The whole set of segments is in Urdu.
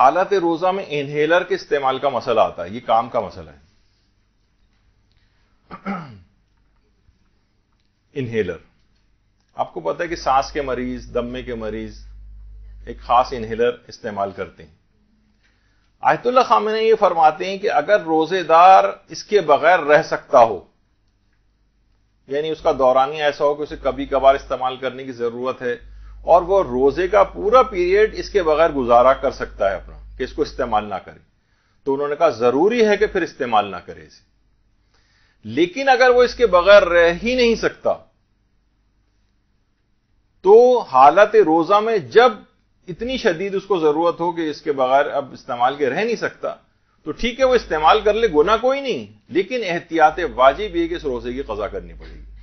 حالت روزہ میں انہیلر کے استعمال کا مسئلہ آتا ہے، یہ کام کا مسئلہ ہے. انہیلر آپ کو پتا ہے کہ سانس کے مریض، دمے کے مریض ایک خاص انہیلر استعمال کرتے ہیں. آیت اللہ خامنہئی یہ فرماتے ہیں کہ اگر روزے دار اس کے بغیر رہ سکتا ہو، یعنی اس کا دورانیہ ایسا ہو کہ اسے کبھی کبھار استعمال کرنے کی ضرورت ہے اور وہ روزے کا پورا پیریڈ اس کے بغیر گزارا کر سکتا ہے اپنا، کہ اس کو استعمال نہ کرے، تو انہوں نے کہا ضروری ہے کہ پھر استعمال نہ کرے اسے. لیکن اگر وہ اس کے بغیر رہ ہی نہیں سکتا تو حالت روزہ میں جب اتنی شدید اس کو ضرورت ہو کہ اس کے بغیر اب استعمال کے رہ نہیں سکتا تو ٹھیک ہے وہ استعمال کر لے، گناہ کوئی نہیں، لیکن احتیاط واجب یہ کہ اس روزے کی قضا کرنی پڑے گی.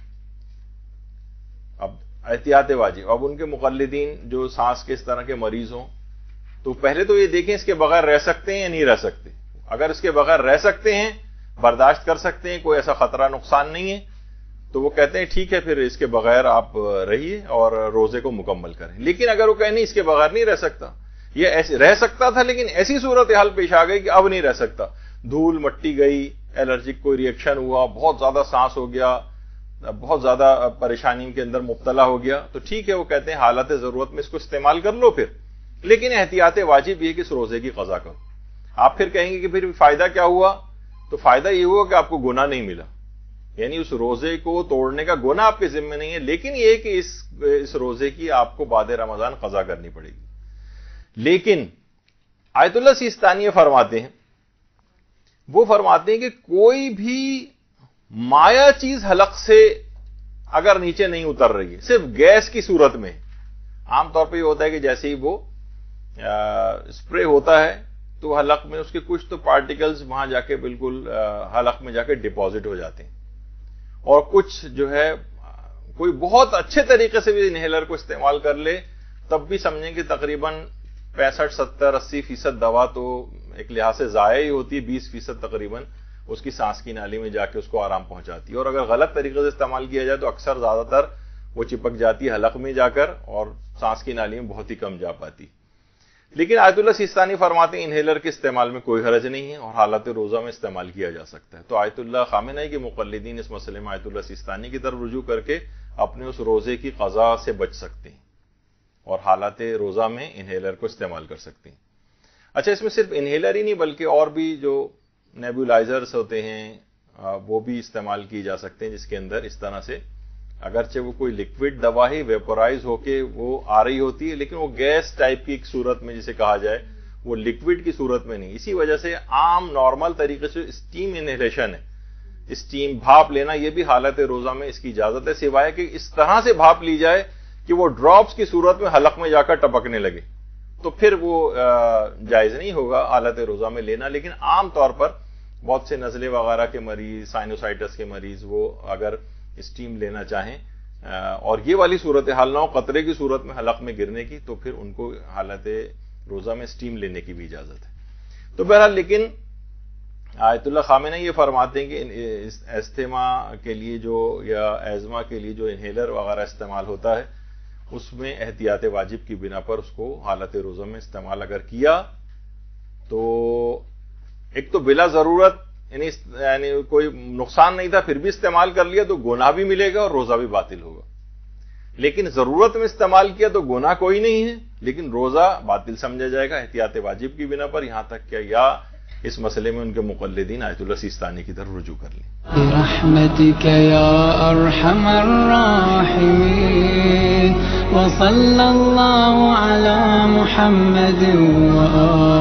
اب احتیاط واجب، اب ان کے مقلدین جو سانس کے اس طرح کے مریض ہوں تو پہلے تو یہ دیکھیں اس کے بغیر رہ سکتے ہیں یا نہیں رہ سکتے. اگر اس کے بغیر رہ سکتے ہیں، برداشت کر سکتے ہیں، کوئی ایسا خطرہ نقصان نہیں ہے، تو وہ کہتے ہیں ٹھیک ہے پھر اس کے بغیر آپ رہیے اور روزے کو مکمل کریں. لیکن اگر وہ کہیں نہیں اس کے بغیر نہیں رہ سکتا، یہ ایسے رہ سکتا تھا لیکن ایسی صورتحال پیش آ گئی کہ اب نہیں رہ سکتا، دھول مٹی گئی، الرجک کوئی ریئیکشن ہوا، بہت زیادہ سانس ہو گیا، بہت زیادہ پریشانی کے اندر مبتلا ہو گیا، تو ٹھیک ہے وہ کہتے ہیں حالت ضرورت میں اس کو استعمال کر لو پھر، لیکن احتیاط واجب یہ کہ اس روزے کی قضا کرو. آپ پھر کہیں گے کہ پھر فائدہ کیا ہوا؟ تو فائدہ یہ ہوا کہ آپ کو گناہ نہیں ملا، یعنی اس روزے کو توڑنے کا گناہ آپ کے ذمہ نہیں ہے، لیکن یہ کہ اس روزے کی آپ کو بعد رمضان قضا کرنی پڑے گی. لیکن آیت اللہ سیستانی یہ فرماتے ہیں، وہ فرماتے ہیں کہ کوئی بھی مایا چیز حلق سے اگر نیچے نہیں اتر رہی ہے، صرف گیس کی صورت میں، عام طور پہ یہ ہوتا ہے کہ جیسے ہی وہ اسپرے ہوتا ہے تو حلق میں اس کے کچھ تو پارٹیکلز وہاں جا کے بالکل حلق میں جا کے ڈپازٹ ہو جاتے ہیں، اور کچھ جو ہے کوئی بہت اچھے طریقے سے بھی انہیلر کو استعمال کر لے تب بھی سمجھیں کہ تقریباً 65 70 80% دوا تو ایک لحاظ سے ضائع ہی ہوتی ہے، 20% تقریباً اس کی سانس کی نالی میں جا کے اس کو آرام پہنچاتی ہے، اور اگر غلط طریقے سے استعمال کیا جائے تو اکثر زیادہ تر وہ چپک جاتی ہے حلق میں جا کر اور سانس کی نالی میں بہت ہی کم جا پاتی. لیکن آیت اللہ سیستانی فرماتے ہیں انہیلر کے استعمال میں کوئی حرج نہیں ہے اور حالت روزہ میں استعمال کیا جا سکتا ہے. تو آیت اللہ خامنہئی کے مقلدین اس مسئلے میں آیت اللہ سیستانی کی طرف رجوع کر کے اپنے اس روزے کی قضا سے بچ سکتے ہیں اور حالت روزہ میں انہیلر کو استعمال کر سکتے ہیں. اچھا، اس میں صرف انہیلر ہی نہیں بلکہ اور بھی جو نیبولائزرز ہوتے ہیں وہ بھی استعمال کی جا سکتے ہیں، جس کے اندر اس طرح سے اگرچہ وہ کوئی لکوڈ دوا ہی ویپورائز ہو کے وہ آ رہی ہوتی ہے لیکن وہ گیس ٹائپ کی ایک صورت میں جسے کہا جائے، وہ لکوڈ کی صورت میں نہیں. اسی وجہ سے عام نارمل طریقے سے اسٹیم انہیلیشن ہے، اسٹیم بھاپ لینا، یہ بھی حالت روزہ میں اس کی اجازت ہے، سوائے کہ اس طرح سے بھاپ لی جائے کہ وہ ڈراپس کی صورت میں حلق میں جا کر ٹپکنے لگے، تو پھر وہ جائز نہیں ہوگا حالت روزہ میں لینا. لیکن عام طور پر بہت سے نزلے وغیرہ کے مریض، سائنوسائٹس کے مریض، وہ اگر اسٹیم لینا چاہیں اور یہ والی صورتحال نہ ہو قطرے کی صورت میں حلق میں گرنے کی، تو پھر ان کو حالت روزہ میں اسٹیم لینے کی بھی اجازت ہے. تو بہرحال لیکن آیت اللہ خامنہئی یہ فرماتے ہیں کہ استھما کے لیے جو یا ایزما کے لیے جو انہیلر وغیرہ استعمال ہوتا ہے اس میں احتیاط واجب کی بنا پر اس کو حالت روزہ میں استعمال اگر کیا تو ایک تو بلا ضرورت یعنی کوئی نقصان نہیں تھا پھر بھی استعمال کر لیا تو گناہ بھی ملے گا اور روزہ بھی باطل ہوگا. لیکن ضرورت میں استعمال کیا تو گناہ کوئی نہیں ہے لیکن روزہ باطل سمجھا جائے گا احتیاط واجب کی بنا پر، یہاں تک کہ یا اس مسئلے میں ان کے مقلدین آیت اللہ سیستانی کی طرف رجوع کر لیں. برحمتک یا ارحم الراحمین وصلی اللہ علی محمد و